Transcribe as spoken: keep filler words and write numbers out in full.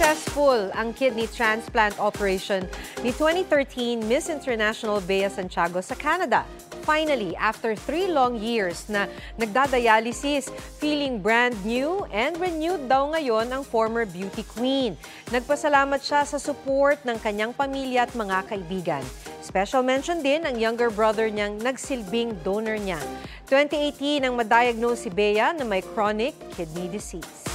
Successful ang kidney transplant operation ni twenty thirteen Miss International Bea Santiago sa Canada. Finally, after three long years na nagdadialysis, feeling brand new and renewed daw ngayon ang former beauty queen. Nagpasalamat siya sa support ng kanyang pamilya at mga kaibigan. Special mention din ang younger brother niyang nagsilbing donor niya. twenty eighteen ang ma-diagnose si Bea na may chronic kidney disease.